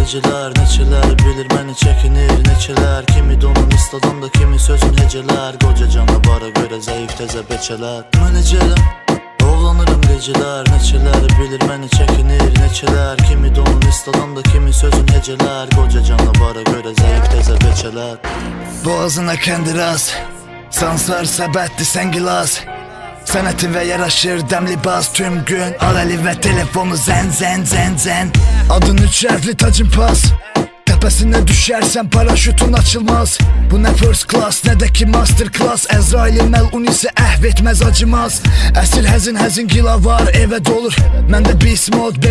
gecələr, neçələr bilir məni çəkinir, neçələr kimi donun istadan da kimi sözün hecələr. Qoca canavara görə zəif təzə beçələr. Mən necələm, ovlanırım gecələr, neçələr bilir məni çəkinir, neçələr kimi donun istadan da kimi sözün hecələr. Qoca canavara görə zəif təzə beçələr. Boğazına kəndiraz, sansar səbətli sən gilas. Sənətinə yaraşır dəm libas tüm gün. Arəli və telefonu zən zən zən zən. Adın 3 hərfli tacın pas. Təpəsinə düşərsən paraşütun açılmaz. Bu nə first class, nə də ki master class. Əzraili məlun isə əhv etməz acımaz. Əsir həzin həzin gila var evə dolur. Məndə beast mode